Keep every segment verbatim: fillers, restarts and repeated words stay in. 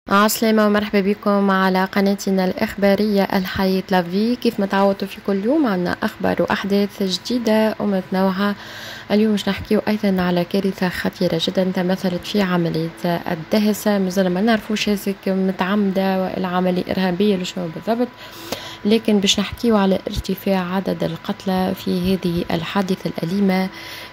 عسلامة ومرحبا بكم على قناتنا الإخبارية الحياة لافي. كيف ما تعودتوا في كل يوم عنا أخبار وأحداث جديدة ومتنوعة. اليوم مش نحكيو أيضا على كارثة خطيرة جدا تمثلت في عملية الدهسة. مازال ما نعرفوش هذيك متعمدة ولا عملية إرهابية لشنو بالضبط، لكن باش نحكيو على ارتفاع عدد القتلى في هذه الحادثة الأليمة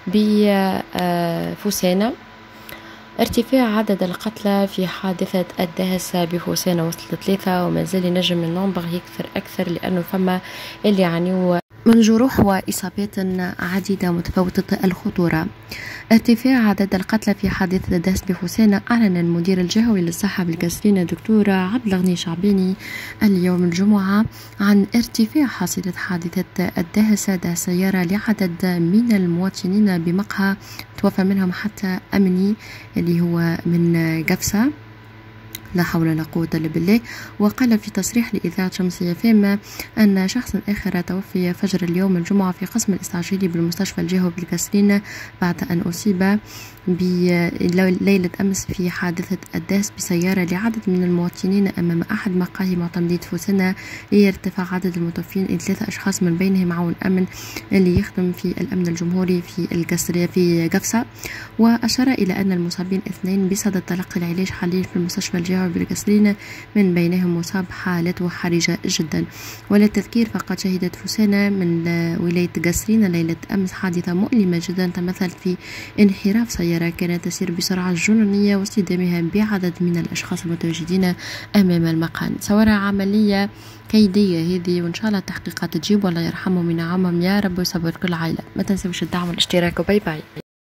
بفوسانة. ارتفاع عدد القتلى في حادثة الدهسة بفوسانة وصلت ثلاثة، وما زال ينجم النمبر يكثر أكثر لأنه فما اللي يعنيو من جروح وإصابات عديدة متفاوتة الخطورة. ارتفاع عدد القتلى في حادثة الدهس بفوسانة. أعلن المدير الجهوي للصحة بالقصرين الدكتور عبد الغني شعباني اليوم الجمعة عن ارتفاع حصيلة حادثة الدهسة ده سيارة لعدد من المواطنين بمقهى توفى منهم حتى أمني اللي هو من قفصة، لا حول ولا قوة إلا بالله. وقال في تصريح لإذاعة شمسية فيما أن شخص آخر توفي فجر اليوم الجمعة في قسم الاستعجالي بالمستشفى الجهوي بالقصرين بعد أن أصيب بليلة أمس في حادثة الدهس بسيارة لعدد من المواطنين أمام أحد مقاهي معتمدية فوسانة لارتفاع عدد المتوفين إلى ثلاثة أشخاص من بينهم معون أمن اللي يخدم في الأمن الجمهوري في القصرية في قفصة. وأشار إلى أن المصابين اثنين بصدد تلقي العلاج حاليا في المستشفى الجهوي بالقصرين، من بينهم مصاب حالته حرجة جدا. وللتذكير فقد شهدت فوسانة من ولاية قصرين ليلة أمس حادثة مؤلمة جدا تمثلت في انحراف سيارة كانت تسير بسرعة جنونية واصطدامها بعدد من الأشخاص المتواجدين أمام المقهى. صورة عملية كيدية هذه، وإن شاء الله التحقيقات تجيب والله يرحمه من عمم يا رب ويصبر كل عائلة. ما تنسوش الدعم والاشتراك وباي باي.